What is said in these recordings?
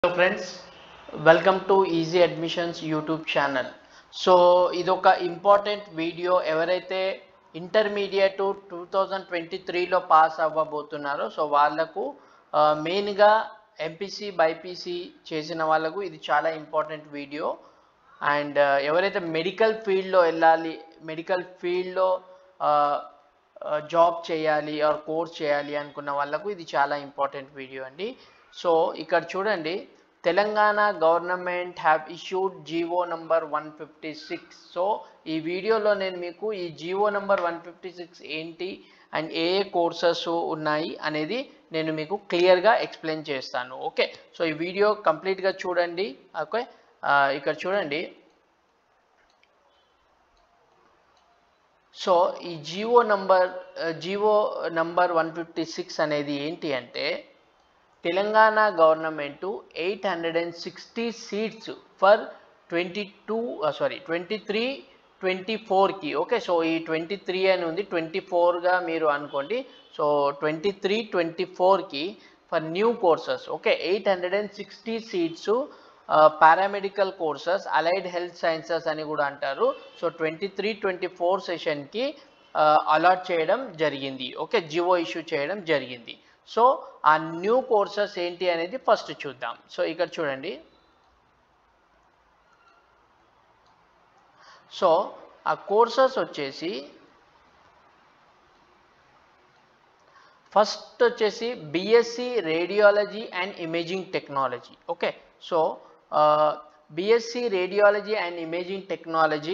Hello friends, welcome to Easy Admissions YouTube channel. So ఇదొక important video. ఎవరైతే intermediate 2023లో pass అవ్వబోతున్నారో so వాళ్ళకు మెయిన్గా ఎంపీసీ బైపీసీ చేసిన వాళ్ళకు ఇది చాలా ఇంపార్టెంట్ వీడియో. అండ్ ఎవరైతే మెడికల్ ఫీల్డ్లో వెళ్ళాలి, మెడికల్ ఫీల్డ్లో జాబ్ చేయాలి ఆర్ కోర్స్ చేయాలి అనుకున్న వాళ్ళకు ఇది చాలా ఇంపార్టెంట్ వీడియో అండి. సో ఇక్కడ చూడండి, Telangana government have issued GO number 156. So ఈ వీడియోలో నేను మీకు ఈ జీవో నంబర్ 156 ఏంటి అండ్ ఏ కోర్సెస్ ఉన్నాయి అనేది నేను మీకు క్లియర్గా ఎక్స్ప్లెయిన్ చేస్తాను. ఓకే, సో ఈ వీడియో కంప్లీట్గా చూడండి. ఓకే, ఇక్కడ చూడండి. సో ఈ జీవో నంబర్ 156 అనేది ఏంటి అంటే, తెలంగాణ గవర్నమెంట్ 860 సీట్స్ ఫర్ 23-24కి. ఓకే, సో ఈ 23 అని ఉంది, 24గా మీరు అనుకోండి. సో 23-24కి for new courses. Okay, 860 seats paramedical courses, allied health sciences అని కూడా అంటారు. సో 23-24 సెషన్కి అలాట్ చేయడం జరిగింది. ఓకే, జివో ఇష్యూ చేయడం జరిగింది. సో ఆ న్యూ కోర్సెస్ ఏంటి అనేది ఫస్ట్ చూద్దాం. సో ఇక్కడ చూడండి. సో ఆ కోర్సెస్ వచ్చేసి ఫస్ట్ వచ్చేసి BSc radiology and imaging technology. Okay, so BSc radiology and imaging technology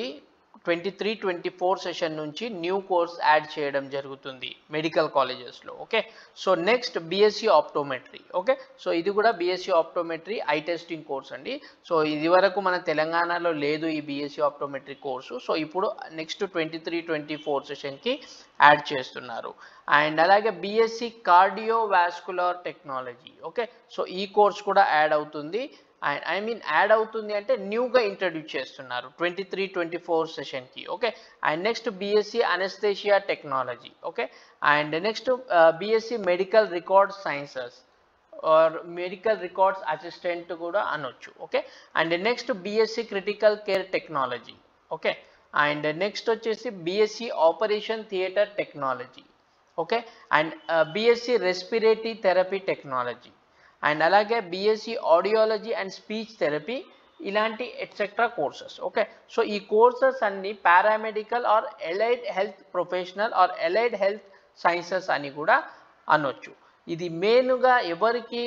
23-24 session నుంచి న్యూ కోర్స్ యాడ్ చేయడం జరుగుతుంది మెడికల్ కాలేజెస్లో. Okay, so next BSc optometry. Okay, so ఇది కూడా BSc optometry eye testing course అండి. So ఇది వరకు మన తెలంగాణలో లేదు ఈ బిఎస్సి ఆప్టోమెట్రీ కోర్సు. సో ఇప్పుడు నెక్స్ట్ 23-24 సెషన్కి యాడ్ చేస్తున్నారు. అండ్ అలాగే BSc cardiovascular technology. Okay, so ఈ కోర్స్ కూడా యాడ్ అవుతుంది. అండ్ యాడ్ అవుతుంది అంటే న్యూగా ఇంట్రడ్యూస్ చేస్తున్నారు 23-24 సెషన్కి. Okay, and next BSc anaesthesia technology. Okay, and next BSc medical record sciences or medical records assistant కూడా అనొచ్చు. Okay, and next BSc critical care technology. Okay, and next వచ్చేసి BSc operation theatre technology. Okay, and BSc respiratory therapy technology, and అలాగే BSc audiology and speech therapy, ఇలాంటి etcetera courses. Okay, so ఈ courses అన్ని paramedical or allied health professional are allied health sciences అని కూడా అనొచ్చు. ఇది మెయిన్గా ఎవరికి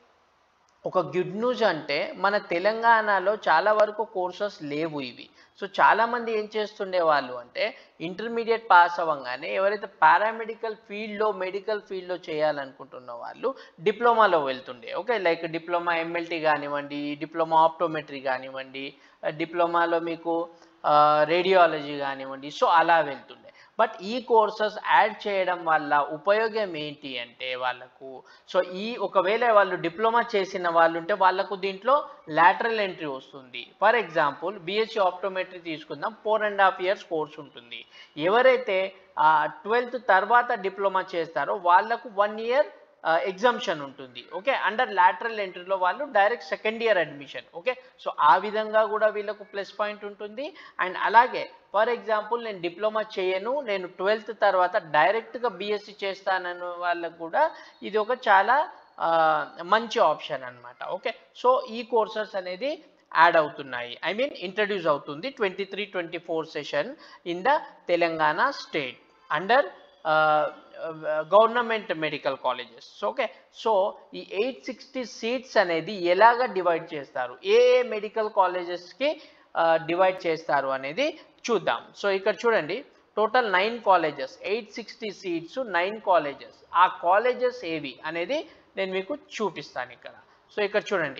ఒక గుడ్ న్యూస్ అంటే, మన తెలంగాణలో చాలా వరకు కోర్సెస్ లేవు ఇవి. సో చాలామంది ఏం చేస్తుండే వాళ్ళు అంటే, ఇంటర్మీడియట్ పాస్ అవ్వగానే ఎవరైతే పారామెడికల్ ఫీల్డ్లో మెడికల్ ఫీల్డ్లో చేయాలనుకుంటున్న వాళ్ళు డిప్లొమాలో వెళ్తుండే. ఓకే, లైక్ డిప్లొమా ఎంఎల్టీ కానివ్వండి, డిప్లొమా ఆప్టోమెట్రీ కానివ్వండి, డిప్లొమాలో మీకు రేడియాలజీ కానివ్వండి, సో అలా వెళ్తుండే. బట్ ఈ కోర్సెస్ యాడ్ చేయడం వల్ల ఉపయోగం ఏంటి అంటే వాళ్ళకు, సో ఒకవేళ వాళ్ళు డిప్లొమా చేసిన వాళ్ళు ఉంటే వాళ్ళకు దీంట్లో లాటరల్ ఎంట్రీ వస్తుంది. ఫర్ ఎగ్జాంపుల్ బిఎస్సి ఆప్టోమెట్రీ తీసుకుందాం, 4.5 years కోర్స్ ఉంటుంది. ఎవరైతే 12th తర్వాత డిప్లొమా చేస్తారో వాళ్ళకు 1 year ఎగ్జామ్షన్ ఉంటుంది. ఓకే, అండర్ లాటరల్ ఎంట్రీలో వాళ్ళు direct second year admission. Okay, so ఆ విధంగా కూడా వీళ్ళకు ప్లస్ పాయింట్ ఉంటుంది. అండ్ అలాగే ఫర్ ఎగ్జాంపుల్ నేను డిప్లొమా చేయను, నేను 12th తర్వాత డైరెక్ట్గా బిఎస్సి చేస్తానన్న వాళ్ళకు కూడా ఇది ఒక చాలా మంచి ఆప్షన్ అనమాట. ఓకే, సో ఈ కోర్సెస్ అనేది యాడ్ అవుతున్నాయి, ఇంట్రడ్యూస్ అవుతుంది 23-24 session in the Telangana state under government medical colleges. Okay, so ఈ 860 సీట్స్ అనేది ఎలాగ డివైడ్ చేస్తారు, ఏ మెడికల్ కాలేజెస్కి డివైడ్ చేస్తారు అనేది చూద్దాం. సో ఇక్కడ చూడండి, టోటల్ 9 కాలేజెస్, 860 సీట్స్, 9 కాలేజెస్. ఆ కాలేజెస్ ఏవి అనేది నేను మీకు చూపిస్తాను ఇక్కడ. సో ఇక్కడ చూడండి.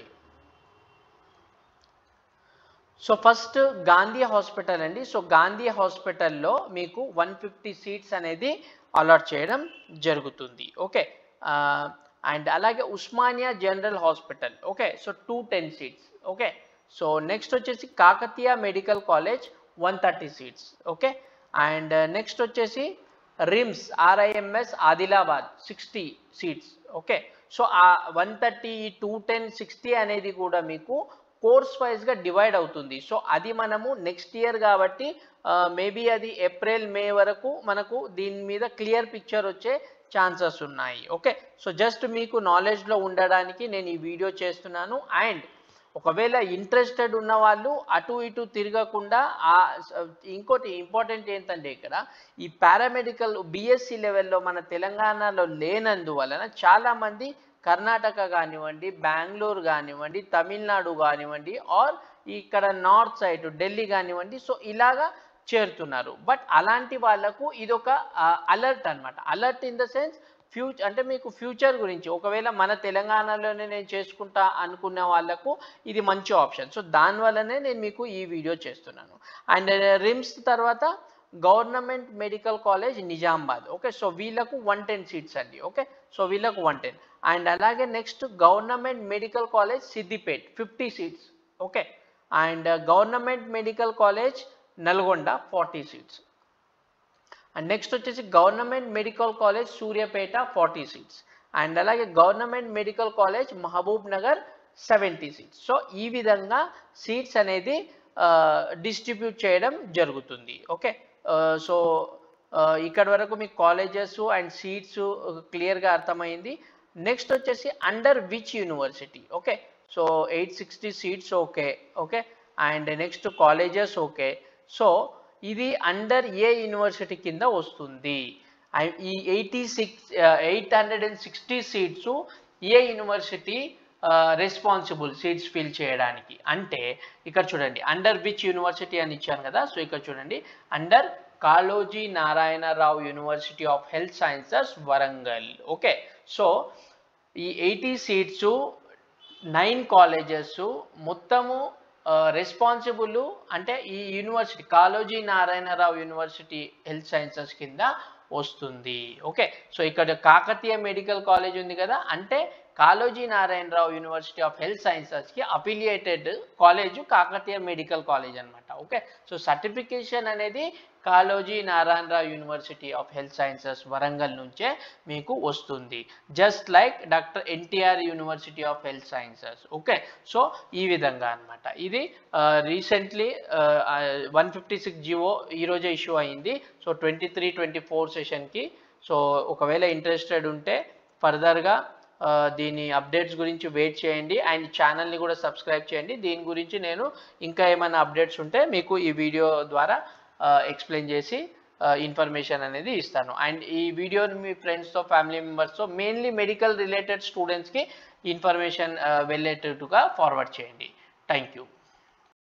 సో ఫస్ట్ గాంధీ హాస్పిటల్ అండి. సో గాంధీ హాస్పిటల్లో మీకు 150 సీట్స్ అనేది అలాట్ చేయడం జరుగుతుంది. ఓకే, అండ్ అలాగే Osmania general hospital. Okay, so 210 seats. Okay, so next వచ్చేసి Kakatiya medical college 130 seats. Okay, and next వచ్చేసి RIMS Adilabad 60 seats. Okay, so ఆ 130 210 60 అనేది కూడా మీకు కోర్స్ వైజ్గా డివైడ్ అవుతుంది. సో అది మనము నెక్స్ట్ ఇయర్ కాబట్టి మేబీ అది ఏప్రిల్ మే వరకు మనకు దీని మీద క్లియర్ పిక్చర్ వచ్చే ఛాన్సెస్ ఉన్నాయి. ఓకే, సో జస్ట్ మీకు నాలెడ్జ్లో ఉండడానికి నేను ఈ వీడియో చేస్తున్నాను. అండ్ ఒకవేళ ఇంట్రెస్టెడ్ ఉన్న వాళ్ళు అటు ఇటు తిరగకుండా ఇంకోటి ఇంపార్టెంట్ ఏంటంటే ఇక్కడ ఈ పారామెడికల్ బీఎస్సీ లెవెల్లో మన తెలంగాణలో లేనందువలన చాలామంది కర్ణాటక కానివ్వండి, బెంగళూరు కానివ్వండి, తమిళనాడు కానివ్వండి, ఆర్ ఇక్కడ నార్త్ సైడ్ ఢిల్లీ కానివ్వండి, సో ఇలాగా చేరుతున్నారు. బట్ అలాంటి వాళ్ళకు ఇదొక అలర్ట్ అనమాట. అలర్ట్ ఇన్ ద సెన్స్ అంటే మీకు ఫ్యూచర్ గురించి ఒకవేళ మన తెలంగాణలోనే నేను చేసుకుంటా అనుకున్న వాళ్ళకు ఇది మంచి ఆప్షన్. సో దానివల్లనే నేను మీకు ఈ వీడియో చేస్తున్నాను. అండ్ రిమ్స్ తర్వాత government medical college Nizamabad. Okay, so వీళ్ళకు 110 సీట్స్ అండి. ఓకే, సో వీళ్ళకు 110. అండ్ అలాగే next government medical college Siddipet 50 seats. Okay, and government medical college Nalgonda 40 seats. And next వచ్చేసి government medical college Suryapet 40 seats. And అలాగే government medical college Mahabubnagar 70 seats. So ఈ విధంగా seats అనేది distribute చేయడం జరుగుతుంది. ఓకే, సో ఇక్కడ వరకు మీకు కాలేజెస్ అండ్ సీట్స్ క్లియర్గా అర్థమైంది. నెక్స్ట్ వచ్చేసి under which university. Okay, so 860 seats. Okay okay, and next colleges. Okay, so ఇది అండర్ ఏ యూనివర్సిటీ కింద వస్తుంది. ఈ 860 సీట్స్ ఏ యూనివర్సిటీ రెస్పాన్సిబుల్ సీట్స్ ఫిల్ చేయడానికి అంటే ఇక్కడ చూడండి అండర్ విచ్ యూనివర్సిటీ అని ఇచ్చాను కదా. సో ఇక్కడ చూడండి under Kaloji Narayanarao university of health sciences Warangal. Okay, so ఈ 80 సీట్స్ 9 కాలేజెస్ మొత్తము రెస్పాన్సిబుల్ అంటే ఈ university Kaloji Narayanarao university health sciences కింద వస్తుంది. ఓకే, సో ఇక్కడ కాకతీయ మెడికల్ కాలేజ్ ఉంది కదా, అంటే Kaloji Narayanarao university of health సైన్సెస్కి affiliated college Kakatiya medical college అనమాట. ఓకే, సో సర్టిఫికేషన్ అనేది Kaloji Narayanarao university of health sciences Warangal నుంచే మీకు వస్తుంది, just like doctor NTR university of health sciences. Okay, so ఈ విధంగా అనమాట. ఇది రీసెంట్లీ 156 జీవో ఈరోజే ఇష్యూ అయింది. సో 23-24 సెషన్కి. సో ఒకవేళ ఇంట్రెస్టెడ్ ఉంటే ఫర్దర్గా దీని అప్డేట్స్ గురించి వెయిట్ చేయండి. అండ్ ఛానల్ని కూడా సబ్స్క్రైబ్ చేయండి. దీని గురించి నేను ఇంకా ఏమైనా అప్డేట్స్ ఉంటే మీకు ఈ వీడియో ద్వారా ఎక్స్ప్లెయిన్ చేసి ఇన్ఫర్మేషన్ అనేది ఇస్తాను. అండ్ ఈ వీడియోని మీ ఫ్రెండ్స్తో ఫ్యామిలీ మెంబర్స్తో మెయిన్లీ మెడికల్ రిలేటెడ్ స్టూడెంట్స్కి ఇన్ఫర్మేషన్ వెళ్ళేటట్టుగా ఫార్వర్డ్ చేయండి. Thank you.